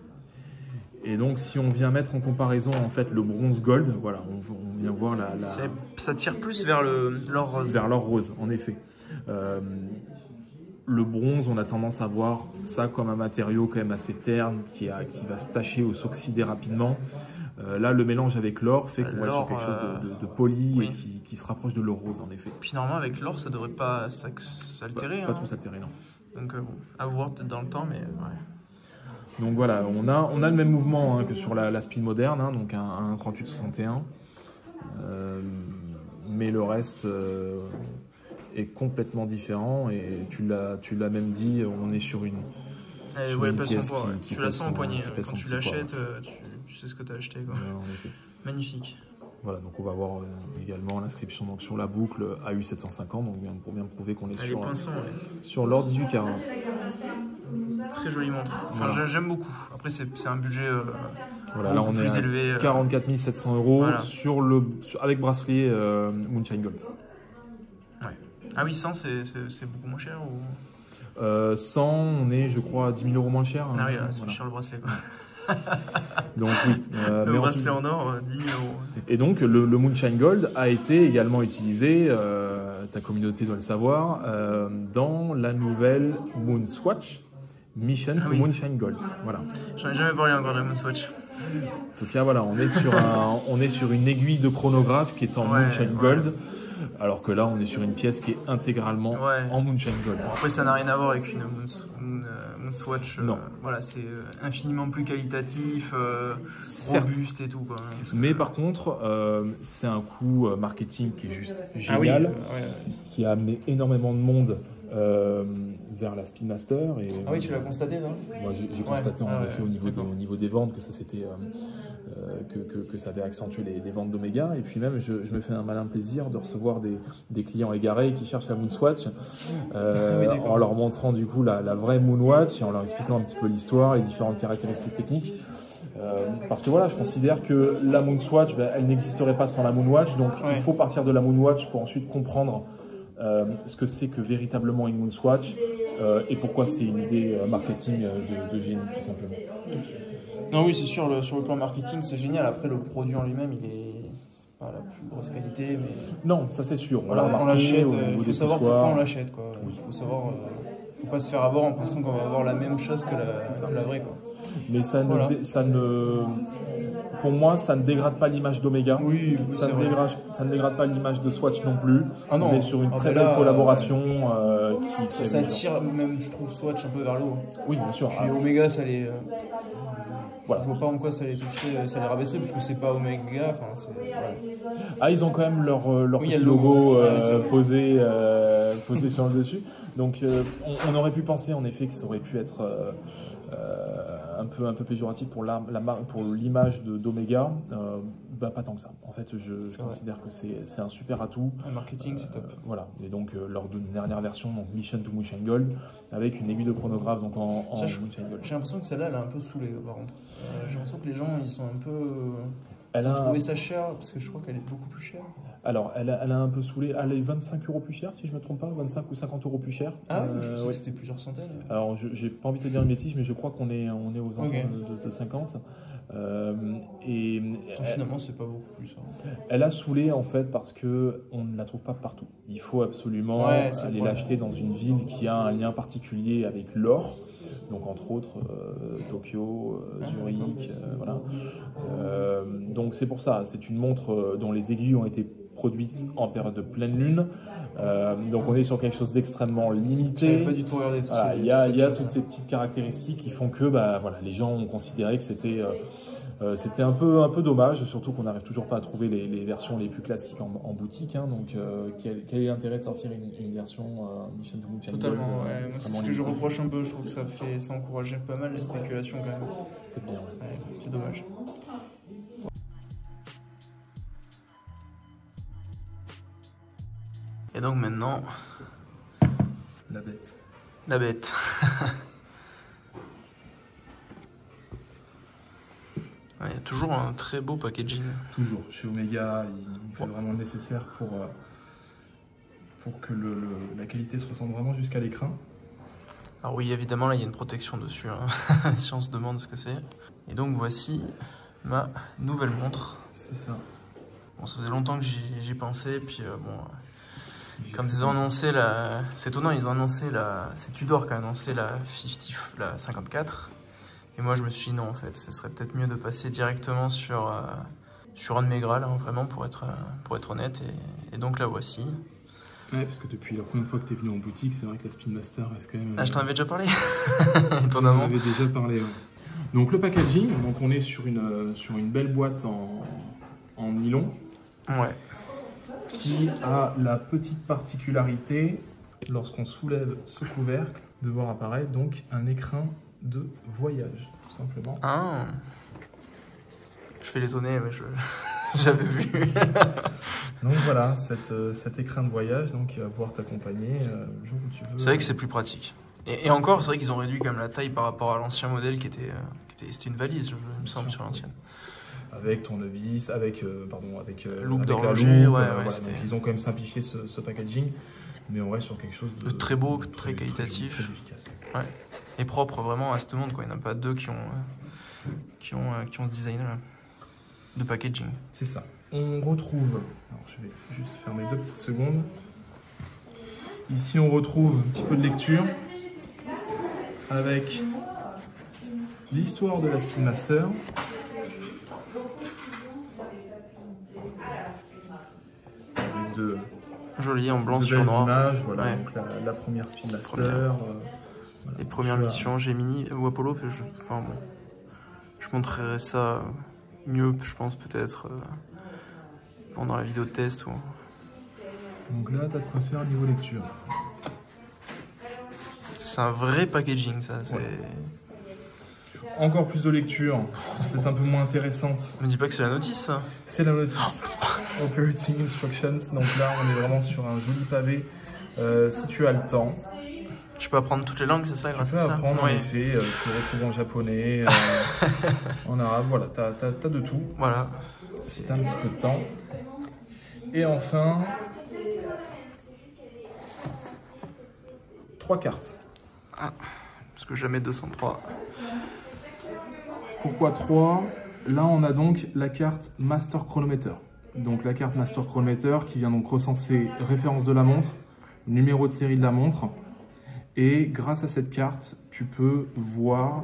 Et donc, si on vient mettre en comparaison en fait le bronze gold, voilà, on, on vient voir la, la... Ça tire plus vers l'or rose. Vers l'or rose, en effet. Euh, le bronze, on a tendance à voir ça comme un matériau quand même assez terne, qui, a, qui va se tacher ou s'oxyder rapidement. Euh, là, le mélange avec l'or fait qu'on va sur quelque chose de, de, de poli oui. et qui, qui se rapproche de l'or rose, en effet. Puis normalement, avec l'or, ça devrait pas s'altérer. Pas, pas hein. trop s'altérer, non. Donc, euh, bon, à voir peut-être dans le temps, mais ouais. Donc voilà, on a, on a le même mouvement hein, que sur la, la Speed moderne, hein, donc un, un trente-huit soixante et un. Euh, mais le reste euh, est complètement différent et tu l'as tu l'as même dit, on est sur une, eh, sur ouais, une pièce poids, qui, ouais. qui Tu la sens au poignet, quand tu l'achètes, tu, tu sais ce que tu as acheté. Quoi. Ouais, magnifique. Voilà, donc on va voir euh, également l'inscription sur la boucle A U sept cent cinquante, donc pour bien prouver qu'on est, sur, poinçons, ouais. sur l'or dix-huit carats. Très jolie montre. Enfin, voilà. J'aime beaucoup. Après, c'est un budget euh, voilà, là on plus est élevé. À quarante-quatre mille sept cents euros voilà. sur le, sur, avec bracelet euh, Moonshine Gold. Ouais. Ah oui, cent, c'est beaucoup moins cher ou... euh, cent, on est, je crois, à dix mille euros moins cher. Ah hein, oui, c'est voilà. cher le bracelet. Quoi. Donc oui. Euh, le mais bracelet en, tout... en or, dix mille euros. Et donc, le, le Moonshine Gold a été également utilisé, euh, ta communauté doit le savoir, euh, dans la nouvelle Moonswatch, Mission ah, to oui. Moonshine Gold. Voilà. J'en ai jamais parlé encore de Moonswatch. En tout cas, voilà, on est sur, un, on est sur une aiguille de chronographe qui est en ouais, Moonshine ouais. Gold, alors que là, on est sur une pièce qui est intégralement ouais. en Moonshine Gold. Bon, après, ça n'a rien à voir avec une, Moons, une uh, Moonswatch. Non. Euh, voilà, c'est euh, infiniment plus qualitatif, euh, robuste et tout. Quoi, mais par contre, euh, c'est un coup marketing qui est juste génial, ah oui, euh, ouais. qui a amené énormément de monde euh, vers la Speedmaster. Et, ah oui, tu l'as constaté, toi? Moi, j'ai ouais. constaté en ah, effet ouais. au, niveau des, au niveau des ventes que ça s'était euh, euh, que, que, que ça avait accentué les, les ventes d'Omega. Et puis même, je, je me fais un malin plaisir de recevoir des, des clients égarés qui cherchent la Moonswatch euh, ah oui, en leur montrant du coup la, la vraie Moonwatch et en leur expliquant un petit peu l'histoire, les différentes caractéristiques techniques. Euh, parce que voilà, je considère que la Moonswatch, ben, elle n'existerait pas sans la Moonwatch, donc ouais. il faut partir de la Moonwatch pour ensuite comprendre euh, ce que c'est que véritablement une Moonswatch euh, et pourquoi c'est une idée euh, marketing de, de génie, tout simplement. Non, oui, c'est sûr, le, sur le plan marketing, c'est génial. Après, le produit en lui-même, il est c'est pas la plus grosse qualité, mais non, ça c'est sûr. Voilà, on l'achète. Il faut savoir pourquoi on l'achète, quoi. Il oui. faut savoir. Euh, faut pas se faire avoir en pensant qu'on va avoir la même chose que la, que la vraie, quoi. Mais ça ne, voilà. ça ne, pour moi, ça ne dégrade pas l'image d'Omega. Oui, ça, ne dégrade, ça ne dégrade pas l'image de Swatch non plus. Ah non. On est sur une ah très ben belle là, collaboration. Euh, qui, ça, ça tire même, je trouve, Swatch un peu vers le haut. Oui, bien sûr. Puis ah. Omega, ça les. Euh, voilà. Je vois pas en quoi ça les toucherait, ça les rabaisserait, parce que c'est pas Omega. Enfin, voilà. Ah, ils ont quand même leur, leur oui, petit le logo, logo euh, ouais, posé, euh, posé sur le dessus. Donc, euh, on, on aurait pu penser en effet que ça aurait pu être euh, euh, un peu un peu péjoratif pour la, la pour l'image de d'Omega. Euh, bah, pas tant que ça. En fait, je, je considère que c'est c'est un super atout. Un marketing, euh, c'est top. Voilà. Et donc euh, leur dernière version, donc Mission to Moonshine Gold, avec une aiguille de chronographe donc en, en Moonshine Gold. J'ai l'impression que celle-là, elle a un peu saoulé par contre. Euh, j'ai l'impression que les gens, ils sont un peu. Elle ils ont a... trouvé ça cher parce que je crois qu'elle est beaucoup plus chère. Alors, elle a, elle a un peu saoulé. Elle est vingt-cinq euros plus chère, si je ne me trompe pas, vingt-cinq ou cinquante euros plus cher. Ah oui, euh, je pensais ouais. que c'était plusieurs centaines. Alors, je n'ai pas envie de te dire une bêtise, mais je crois qu'on est, on est aux alentours okay. de, de cinquante. Euh, et ah, finalement, c'est pas beaucoup plus. Hein. Elle a saoulé en fait parce que on ne la trouve pas partout. Il faut absolument ouais, aller l'acheter dans une ville qui a un lien particulier avec l'or. Donc entre autres euh, Tokyo, euh, Zurich, euh, voilà. Euh, donc c'est pour ça, c'est une montre dont les aiguilles ont été produites en période de pleine lune. Euh, donc on est sur quelque chose d'extrêmement limité. J'avais pas du tout regardé tout voilà, ça. Il y a, il y a toutes ces petites caractéristiques qui font que bah, voilà, les gens ont considéré que c'était euh, euh, c'était un peu, un peu dommage, surtout qu'on n'arrive toujours pas à trouver les, les versions les plus classiques en, en boutique. Hein, donc euh, quel, quel est l'intérêt de sortir une, une version euh, Mission to Moonshine Gold? Totalement, ouais. C'est ce que je reproche un peu. Je trouve que ça, fait, ça encourageait pas mal les spéculations quand même. C'est bien, ouais. Ouais, c'est dommage. Et donc maintenant, la bête. La bête. Il ouais, y a toujours un très beau packaging. Toujours. Chez Omega, il fait bon. vraiment le nécessaire pour, euh, pour que le, le, la qualité se ressente vraiment jusqu'à l'écran. Alors oui, évidemment, là, il y a une protection dessus, hein, si on se demande ce que c'est. Et donc, voici ma nouvelle montre. C'est ça. Bon, ça faisait longtemps que j'y pensais, puis euh, bon... Comme ils ont annoncé la... C'est étonnant, ils ont annoncé la... C'est Tudor qui a annoncé la, cinquante, la cinquante-quatre. Et moi, je me suis dit non, en fait, ce serait peut-être mieux de passer directement sur, euh, sur un de mes Graal, hein, vraiment, pour être, pour être honnête. Et, et donc, la voici. Ouais, parce que depuis la première fois que tu es venu en boutique, c'est vrai que la Speedmaster reste quand même... Ah, je t'en avais déjà parlé. Étonnamment. On avait déjà parlé, ouais. Donc, le packaging, donc on est sur une, sur une belle boîte en, en nylon. Ouais. Qui a la petite particularité, lorsqu'on soulève ce couvercle, de voir apparaître donc un écrin de voyage, tout simplement. Ah. Je fais l'étonner, mais je j'avais vu. Donc voilà, cette, cet écrin de voyage donc, qui va pouvoir t'accompagner euh, le jour où tu veux. C'est vrai que c'est plus pratique. Et, et encore, c'est vrai qu'ils ont réduit quand même la taille par rapport à l'ancien modèle qui était, euh, qui était, c'était une valise, je, il me semble, sur l'ancienne. Avec tournevis, avec, euh, pardon, avec, euh, loupe avec d'horloger, la loupe, ouais, euh, ouais, voilà. c'était... Donc ils ont quand même simplifié ce, ce packaging, mais on reste sur quelque chose de, de très beau, de très, très qualitatif, très, très efficace. Ouais. Et propre vraiment à ce monde, quoi. Il n'y en a pas deux qui ont, euh, qui ont, euh, qui ont ce design là, de packaging. C'est ça. On retrouve, alors je vais juste fermer deux petites secondes. Ici on retrouve un petit peu de lecture. avec l'histoire de la Speedmaster. Avec de joli en blanc de sur belles noir. images, voilà, Ouais. donc la, la première Speedmaster. Première. Euh, voilà, Les premières tu vois. missions Gemini ou Apollo, je, enfin bon, je montrerai ça mieux, je pense peut-être euh, pendant la vidéo de test. Ou... Donc là, tu as de quoi faire niveau lecture. C'est un vrai packaging, ça. Ouais. Encore plus de lecture, peut-être un peu moins intéressante. Me dis pas que c'est la notice, ça. C'est la notice. Operating Instructions. Donc là, on est vraiment sur un joli pavé. Euh, si tu as le temps, Je peux apprendre toutes les langues, c'est ça, grâce tu peux à ça. apprendre en Oui. effet. Euh, tu retrouves en japonais, euh, en arabe. Voilà, tu as, t'as, t'as de tout. Voilà. Si tu as un petit peu de temps. Et enfin, trois cartes. Ah, parce que jamais deux cent trois. Pourquoi trois? Là, on a donc la carte Master Chronometer. Donc la carte Master Chronometer qui vient donc recenser référence de la montre, numéro de série de la montre. Et grâce à cette carte, tu peux voir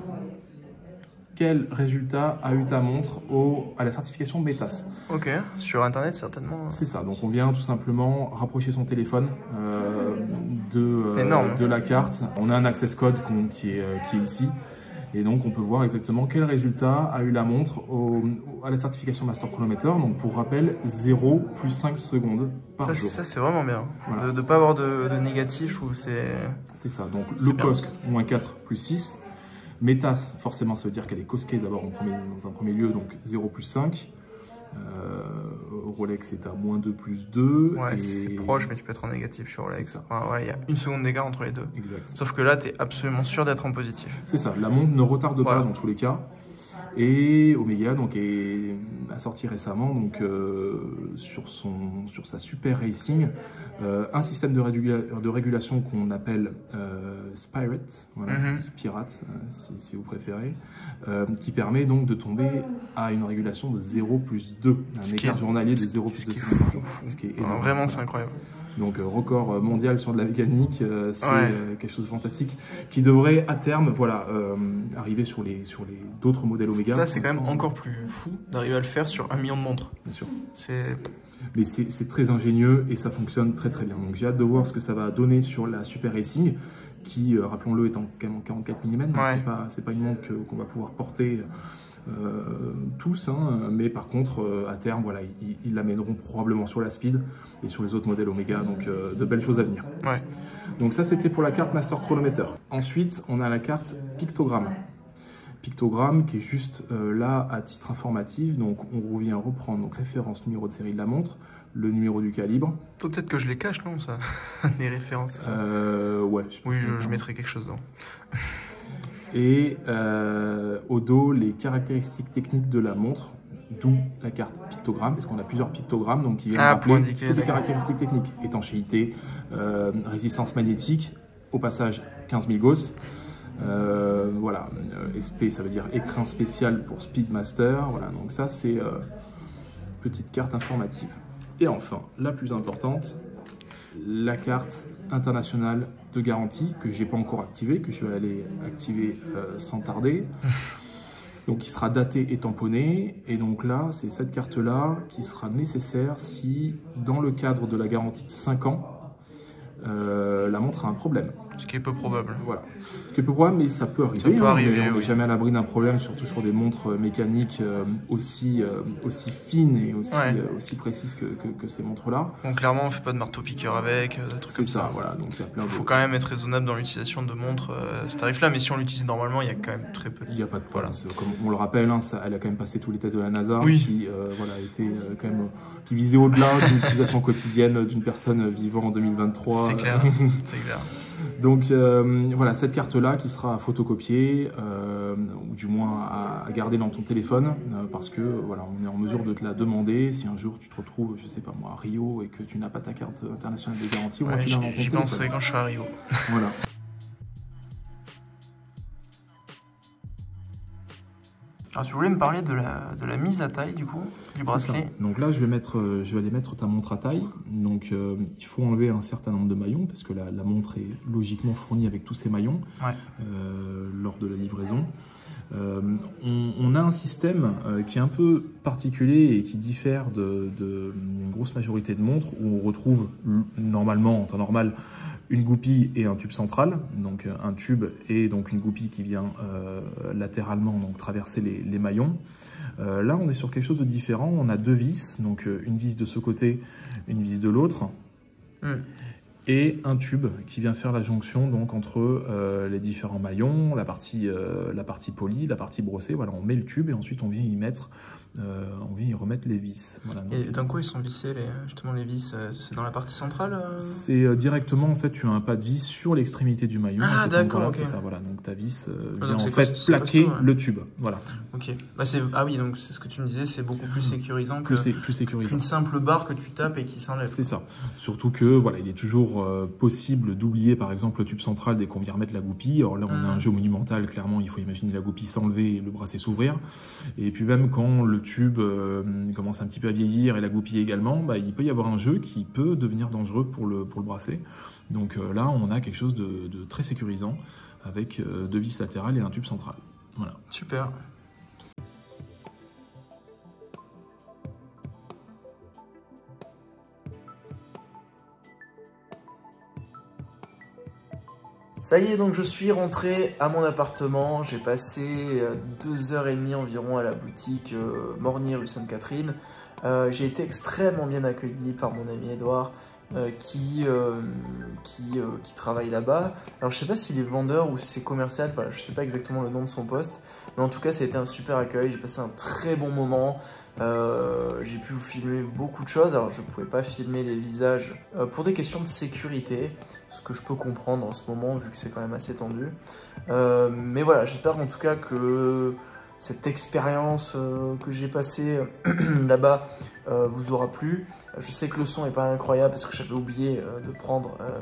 quel résultat a eu ta montre au, à la certification METAS. Ok, sur internet certainement. C'est ça, donc on vient tout simplement rapprocher son téléphone euh, de, euh, de la carte. On a un access code qu'on- qui, est, qui est ici. Et donc on peut voir exactement quel résultat a eu la montre au, à la certification Master Chronometer. Donc pour rappel, zéro plus cinq secondes par Ça, jour. ça c'est vraiment bien. Voilà. De ne pas avoir de, de négatif, je trouve que c'est... C'est ça, donc C'est le bien. cosc, moins quatre plus six. METAS, forcément ça veut dire qu'elle est cosquée d'abord en premier, dans un premier lieu, donc zéro plus cinq. Euh, Rolex est à moins deux plus deux. Ouais, et... c'est proche, mais tu peux être en négatif sur Rolex. C'est ça. Enfin, voilà, il y a une seconde d'écart entre les deux. Exact. Sauf que là, tu es absolument sûr d'être en positif. C'est ça, la montre ne retarde Voilà. pas dans tous les cas. Et Omega donc, est, a sorti récemment donc, euh, sur, son, sur sa Super Racing euh, un système de, régula de régulation qu'on appelle euh, Spirate, voilà, Mm-hmm. Spirate euh, si, si vous préférez, euh, qui permet donc de tomber à une régulation de zéro plus deux, un Ce qui écart est- journalier de ce- zéro ce plus qui deux. est fou, fou. Ce qui est Enfin, énorme. vraiment, Voilà. c'est incroyable. Donc euh, record mondial sur de la mécanique, euh, c'est Ouais. euh, quelque chose de fantastique qui devrait à terme voilà, euh, arriver sur les sur les d'autres modèles Omega. Ça, c'est quand même Pour l'instant, encore plus fou d'arriver à le faire sur un million de montres. Bien sûr. C'est... Mais c'est c'est très ingénieux et ça fonctionne très très bien. Donc j'ai hâte de voir ce que ça va donner sur la Super Racing qui, euh, rappelons-le, est en quand même en quarante-quatre millimètres. Donc Ouais. c'est pas c'est pas une montre que- qu'on va pouvoir porter euh, tous, hein, mais par contre euh, à terme voilà ils, ils l'amèneront probablement sur la Speed et sur les autres modèles Omega. Donc euh, de belles choses à venir. Ouais. Donc ça, c'était pour la carte Master Chronometer. Ensuite, on a la carte Pictogramme. Pictogramme qui est juste euh, là à titre informatif. Donc on revient reprendre donc, référence, numéro de série de la montre, le numéro du calibre. Faut peut-être que je les cache, non, ça. Les références, c'est ça. Euh, ouais. je Oui, pense je, que- je mettrai quelque chose dedans. Et euh, au dos, les caractéristiques techniques de la montre, d'où la carte pictogramme, parce qu'on a plusieurs pictogrammes, donc qui viennent Ah, pour rappeler indiquer, toutes les d'accord. caractéristiques techniques. Étanchéité, euh, résistance magnétique, au passage quinze mille Gauss. Euh, voilà, euh, S P, ça veut dire écrin spécial pour Speedmaster. Voilà, donc ça, c'est euh, petite carte informative. Et enfin, la plus importante, la carte internationale de garantie que j'ai pas encore activée, que je vais aller activer euh, sans tarder. Donc qui sera datée et tamponnée. Et donc là, c'est cette carte-là qui sera nécessaire si, dans le cadre de la garantie de cinq ans, euh, la montre a un problème. Ce qui est peu probable. Voilà. Ce qui est peu probable, mais ça peut arriver. Ça peut hein. arriver, on n'est oui. jamais à l'abri d'un problème, surtout sur des montres mécaniques euh, aussi, euh, aussi fines et aussi, Ouais. euh, aussi précises que, que, que ces montres-là. Donc clairement, on fait pas de marteau-piqueur avec, euh, des trucs C'est comme ça, ça. voilà. Donc il y a plein Il de... faut quand même être raisonnable dans l'utilisation de montres euh, ce tarif-là, mais si on l'utilise normalement, il y a quand même très peu. Il n'y a pas de problème. Voilà. C'est- Comme on le rappelle, hein, ça, elle a quand même passé tous les tests de la NASA, Oui. qui euh, voilà, était euh, quand même qui visait au-delà d'une utilisation quotidienne d'une personne vivant en deux mille vingt-trois. C'est clair, c'est clair. Donc euh, voilà, cette carte-là qui sera à photocopier, euh, ou du moins à, à garder dans ton téléphone, euh, parce que voilà, on est en mesure de te la demander. Si un jour tu te retrouves, je sais pas moi, à Rio et que tu n'as pas ta carte internationale de garantie, au moins Ouais, tu l'as dans ton J'y téléphone. penserai quand je serai à Rio. Voilà. Alors tu voulais me parler de la, de la mise à taille du coup, du bracelet. Donc là je vais, mettre, je vais aller mettre ta montre à taille. Donc euh, il faut enlever un certain nombre de maillons parce que la, la montre est logiquement fournie avec tous ces maillons ouais. euh, lors de la livraison. Euh, on, on a un système euh, qui est un peu particulier et qui diffère de, de, d'une grosse majorité de montres où on retrouve normalement, en temps normal, une goupille et un tube central. Donc un tube et donc une goupille qui vient euh, latéralement donc, traverser les, les maillons. Euh, là, on est sur quelque chose de différent. On a deux vis, donc une vis de ce côté, une vis de l'autre. Mm. Et un tube qui vient faire la jonction donc entre euh, les différents maillons, la partie, euh, la partie polie, la partie brossée. Voilà, on met le tube et ensuite on vient y mettre, euh, on vient y remettre les vis. Voilà, donc, et dans quoi ils sont vissés les, justement les vis? C'est dans la partie centrale euh... C'est euh, directement en fait, tu as un pas de vis sur l'extrémité du maillon. Ah d'accord, ok. C'est ça, voilà. Donc ta vis euh, ah, vient donc en fait costaud, plaquer costaud, ouais. le tube. Voilà. Ok. Bah, ah oui, donc c'est ce que tu me disais, c'est beaucoup plus sécurisant que plus, plus sécurisant. qu'une simple barre que tu tapes et qui s'enlève. C'est ça. Surtout que voilà, il est toujours euh, possible d'oublier par exemple le tube central dès qu'on vient remettre la goupille. Alors là, on mmh. a un jeu monumental. Clairement, il faut imaginer la goupille s'enlever et le bracelet s'ouvrir. Et puis même quand le tube euh, commence un petit peu à vieillir et la goupille également, bah, il peut y avoir un jeu qui peut devenir dangereux pour le, pour le bracelet. Donc euh, là, on a quelque chose de, de très sécurisant avec euh, deux vis latérales et un tube central. Voilà. Super. Ça y est, donc je suis rentré à mon appartement. J'ai passé deux heures et demie environ à la boutique euh, Mornier rue Sainte-Catherine. Euh, j'ai été extrêmement bien accueilli par mon ami Edouard euh, qui, euh, qui, euh, qui travaille là-bas. Alors je sais pas s'il est vendeur ou si c'est commercial, voilà, je sais pas exactement le nom de son poste, mais en tout cas ça a été un super accueil. J'ai passé un très bon moment. Euh, j'ai pu vous filmer beaucoup de choses. Alors je ne pouvais pas filmer les visages euh, pour des questions de sécurité, ce que je peux comprendre en ce moment vu que c'est quand même assez tendu. Euh, mais voilà, j'espère en tout cas que cette expérience euh, que j'ai passée là-bas euh, vous aura plu. Je sais que le son n'est pas incroyable parce que j'avais oublié euh, de prendre euh,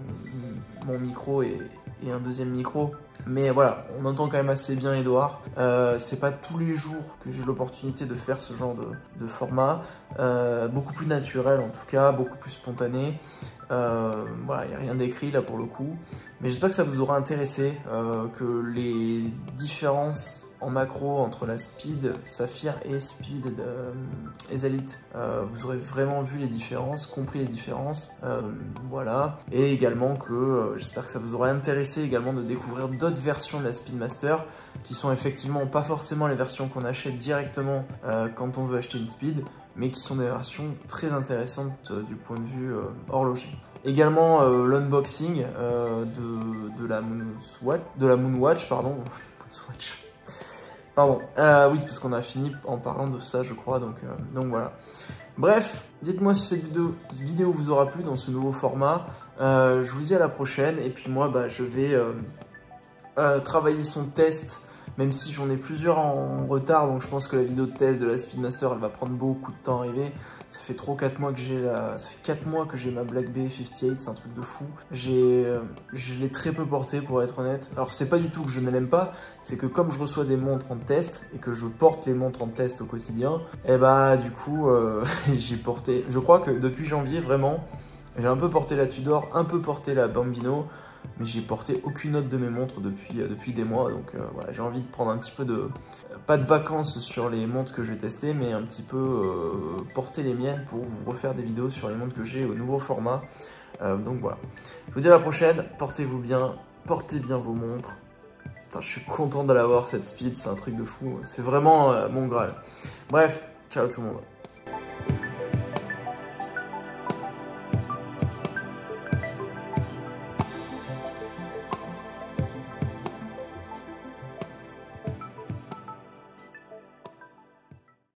mon micro et, et un deuxième micro. Mais voilà, on entend quand même assez bien Edouard. Euh, c'est pas tous les jours que j'ai l'opportunité de faire ce genre de, de format. Euh, beaucoup plus naturel en tout cas, beaucoup plus spontané. Euh, voilà, il n'y a rien d'écrit là pour le coup. Mais j'espère que ça vous aura intéressé, euh, que les différences en macro entre la Speed Saphir et Speed euh, Ezalite, euh, vous aurez vraiment vu les différences, compris les différences, euh, voilà. Et également que euh, j'espère que ça vous aura intéressé également de découvrir d'autres versions de la Speedmaster qui sont effectivement pas forcément les versions qu'on achète directement euh, quand on veut acheter une Speed, mais qui sont des versions très intéressantes euh, du point de vue euh, horloger. Également euh, l'unboxing euh, de, de, la Moonwatch, de la Moonwatch, pardon, Moonwatch. Pardon, euh, oui, c'est parce qu'on a fini en parlant de ça, je crois, donc, euh, donc voilà. Bref, dites-moi si cette vidéo, cette vidéo vous aura plu dans ce nouveau format. Euh, je vous dis à la prochaine, et puis moi, bah, je vais euh, euh, travailler son test, même si j'en ai plusieurs en retard, donc je pense que la vidéo de test de la Speedmaster, elle va prendre beaucoup de temps à arriver. Ça fait trop quatre mois que j'ai la... Ça fait quatre mois que j'ai ma Black Bay cinquante-huit, c'est un truc de fou. J'ai... Euh, je l'ai très peu porté pour être honnête. Alors c'est pas du tout que je ne l'aime pas, c'est que comme je reçois des montres en test et que je porte les montres en test au quotidien, et bah du coup euh, j'ai porté... Je crois que depuis janvier vraiment, j'ai un peu porté la Tudor, un peu porté la Bambino, mais j'ai porté aucune autre de mes montres depuis, euh, depuis des mois, donc euh, voilà, j'ai envie de prendre un petit peu de... Euh, pas de vacances sur les montres que je vais tester, mais un petit peu euh, porter les miennes pour vous refaire des vidéos sur les montres que j'ai au nouveau format. Euh, donc voilà, je vous dis à la prochaine, portez-vous bien, portez bien vos montres. Putain, je suis content de l'avoir cette Speed, c'est un truc de fou, c'est vraiment euh, mon Graal. Bref, ciao tout le monde.